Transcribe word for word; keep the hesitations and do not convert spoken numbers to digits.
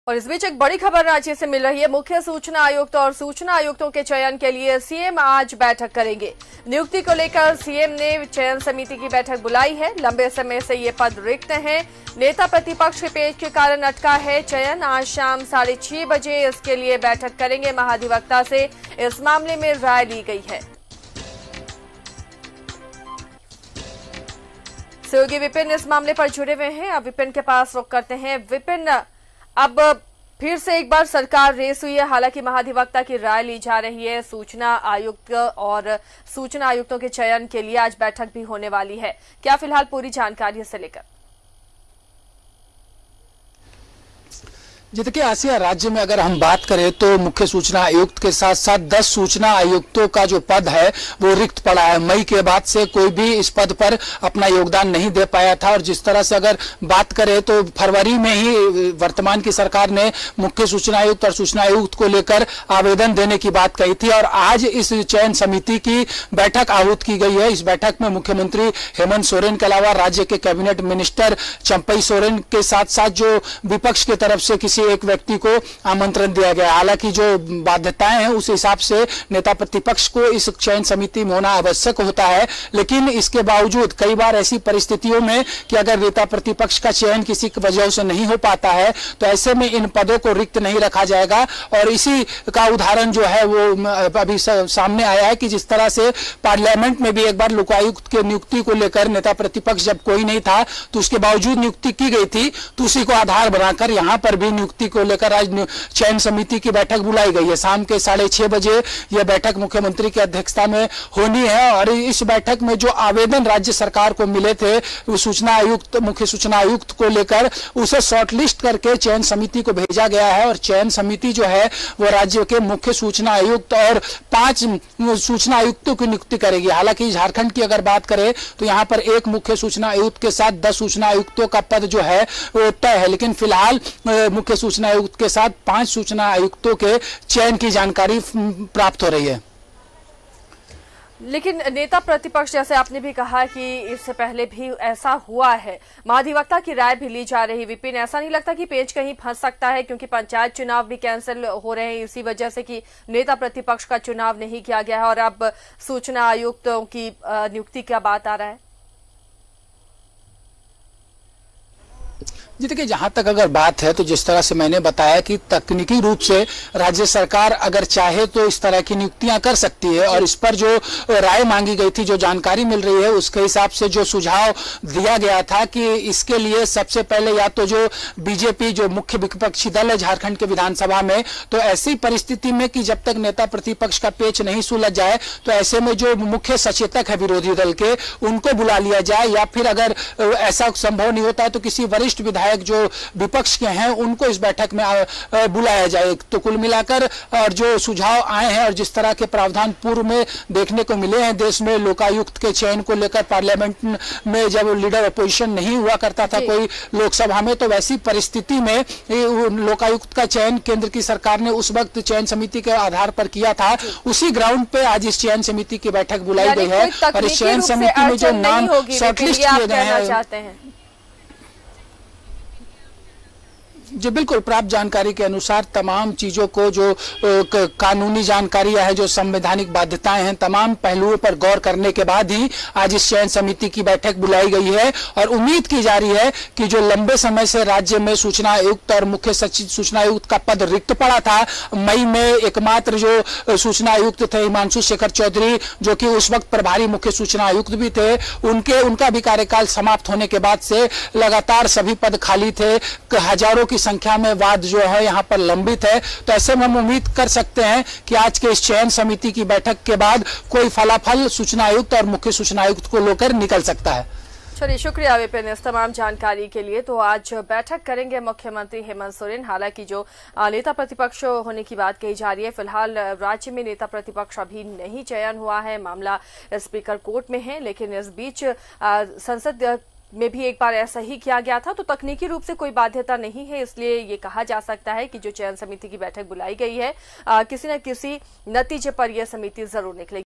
और इस बीच एक बड़ी खबर रांची से मिल रही है। मुख्य सूचना आयुक्त और सूचना आयुक्तों के चयन के लिए सीएम आज बैठक करेंगे। नियुक्ति को लेकर सीएम ने चयन समिति की बैठक बुलाई है। लंबे समय से ये पद रिक्त हैं। नेता प्रतिपक्ष के पेश के कारण अटका है चयन। आज शाम साढ़े छह बजे इसके लिए बैठक करेंगे। महाधिवक्ता से इस मामले में राय ली गई है। सहयोगी विपिन इस मामले पर जुड़े हुए हैं। अब विपिन के पास रुख करते हैं। विपिन, अब फिर से एक बार सरकार रेस हुई है। हालांकि महाधिवक्ता की राय ली जा रही है। सूचना आयुक्त और सूचना आयुक्तों के चयन के लिए आज बैठक भी होने वाली है। क्या फिलहाल पूरी जानकारी से लेकर? जी देखिए आसिया, राज्य में अगर हम बात करें तो मुख्य सूचना आयुक्त के साथ साथ दस सूचना आयुक्तों का जो पद है वो रिक्त पड़ा है। मई के बाद से कोई भी इस पद पर अपना योगदान नहीं दे पाया था। और जिस तरह से अगर बात करें तो फरवरी में ही वर्तमान की सरकार ने मुख्य सूचना आयुक्त और सूचना आयुक्त को लेकर आवेदन देने की बात कही थी। और आज इस चयन समिति की बैठक आहूत की गई है। इस बैठक में मुख्यमंत्री हेमंत सोरेन के अलावा राज्य के कैबिनेट मिनिस्टर चंपई सोरेन के साथ साथ जो विपक्ष की तरफ से किसी एक व्यक्ति को आमंत्रण दिया गया। हालांकि जो बाध्यताएं हैं उस हिसाब से नेता प्रतिपक्ष को इस चयन समिति में होना आवश्यक होता है। लेकिन इसके बावजूद कई बार ऐसी परिस्थितियों में कि अगर नेता प्रतिपक्ष का चयन किसी वजह से नहीं हो पाता है तो ऐसे में इन पदों को रिक्त नहीं रखा जाएगा। और इसी का उदाहरण जो है वो अभी सामने आया है कि जिस तरह से पार्लियामेंट में भी एक बार लोकायुक्त की नियुक्ति को लेकर नेता प्रतिपक्ष जब कोई नहीं था तो उसके बावजूद नियुक्ति की गई थी, तो उसी को आधार बनाकर यहां पर भी को लेकर आज चयन समिति की बैठक बुलाई गई है। शाम के साढ़े छह बजे यह बैठक मुख्यमंत्री की अध्यक्षता में होनी है। और इस बैठक में जो आवेदन राज्य सरकार को मिले थे वो सूचना आयुक्त मुख्य सूचना आयुक्त को लेकर उसे शॉर्टलिस्ट करके चयन समिति को भेजा गया है। और चयन समिति जो है वो राज्य के मुख्य सूचना आयुक्त और पांच सूचना आयुक्तों की नियुक्ति करेगी। हालांकि झारखंड की अगर बात करें तो यहाँ पर एक मुख्य सूचना आयुक्त के साथ दस सूचना आयुक्तों का पद जो है वो तय है। लेकिन फिलहाल मुख्य सूचना आयुक्त के साथ पांच सूचना आयुक्तों के चयन की जानकारी प्राप्त हो रही है। लेकिन नेता प्रतिपक्ष जैसे आपने भी कहा कि इससे पहले भी ऐसा हुआ है, महाधिवक्ता की राय भी ली जा रही। विपिन, ऐसा नहीं लगता कि पेच कहीं फंस सकता है? क्योंकि पंचायत चुनाव भी कैंसिल हो रहे हैं इसी वजह से कि नेता प्रतिपक्ष का चुनाव नहीं किया गया है और अब सूचना आयुक्तों की नियुक्ति का बात आ रहा है। जी देखिए, जहां तक अगर बात है तो जिस तरह से मैंने बताया कि तकनीकी रूप से राज्य सरकार अगर चाहे तो इस तरह की नियुक्तियां कर सकती है। और इस पर जो राय मांगी गई थी, जो जानकारी मिल रही है उसके हिसाब से जो सुझाव दिया गया था कि इसके लिए सबसे पहले या तो जो बीजेपी जो मुख्य विपक्षी दल है झारखंड के विधानसभा में, तो ऐसी परिस्थिति में कि जब तक नेता प्रतिपक्ष का पेच नहीं सुलझ जाए तो ऐसे में जो मुख्य सचेतक है विरोधी दल के उनको बुला लिया जाए। या फिर अगर ऐसा संभव नहीं होता है तो किसी वरिष्ठ विधायक जो विपक्ष के हैं उनको इस बैठक में बुलाया जाए। तो कुल मिलाकर और जो सुझाव आए हैं और जिस तरह के प्रावधान पूर्व में देखने को मिले हैं देश में लोकायुक्त के चयन को लेकर, पार्लियामेंट में जब लीडर अपोजिशन नहीं हुआ करता था कोई लोकसभा में, तो वैसी परिस्थिति में लोकायुक्त का चयन केंद्र की सरकार ने उस वक्त चयन समिति के आधार पर किया था। उसी ग्राउंड पे आज इस चयन समिति की बैठक बुलाई गई है। और इस चयन समिति में जो नाम शॉर्टलिस्ट किए गए हैं, जी बिल्कुल, प्राप्त जानकारी के अनुसार तमाम चीजों को जो कानूनी जानकारियां है, जो संवैधानिक बाध्यताएं हैं, तमाम पहलुओं पर गौर करने के बाद ही आज इस चयन समिति की बैठक बुलाई गई है। और उम्मीद की जा रही है कि जो लंबे समय से राज्य में सूचना आयुक्त और मुख्य सचिव सूचना आयुक्त का पद रिक्त पड़ा था, मई में एकमात्र जो सूचना आयुक्त थे हिमांशु शेखर चौधरी, जो कि उस वक्त प्रभारी मुख्य सूचना आयुक्त भी थे, उनके उनका भी कार्यकाल समाप्त होने के बाद से लगातार सभी पद खाली थे। हजारों की संख्या में वाद जो है यहाँ पर लंबित है। तो ऐसे में हम उम्मीद कर सकते हैं कि आज के इस चयन समिति की बैठक के बाद कोई फलाफल सूचना आयुक्त और मुख्य सूचना आयुक्त को लेकर निकल सकता है। चलिए, शुक्रिया विपिन इस तमाम जानकारी के लिए। तो आज बैठक करेंगे मुख्यमंत्री हेमंत सोरेन। हालांकि जो नेता प्रतिपक्ष होने की बात कही जा रही है, फिलहाल राज्य में नेता प्रतिपक्ष अभी नहीं चयन हुआ है, मामला स्पीकर कोर्ट में है। लेकिन इस बीच संसद में भी एक बार ऐसा ही किया गया था, तो तकनीकी रूप से कोई बाध्यता नहीं है। इसलिए ये कहा जा सकता है कि जो चयन समिति की बैठक बुलाई गई है, आ, किसी न किसी नतीजे पर यह समिति जरूर निकलेगी।